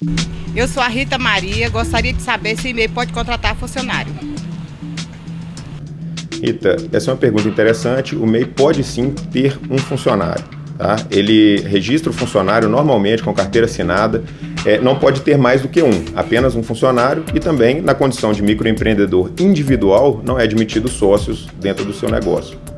Eu sou a Rita Maria, gostaria de saber se o MEI pode contratar funcionário. Rita, essa é uma pergunta interessante. O MEI pode sim ter um funcionário. Tá? Ele registra o funcionário normalmente com carteira assinada, não pode ter mais do que apenas um funcionário, e também na condição de microempreendedor individual não é admitido sócios dentro do seu negócio.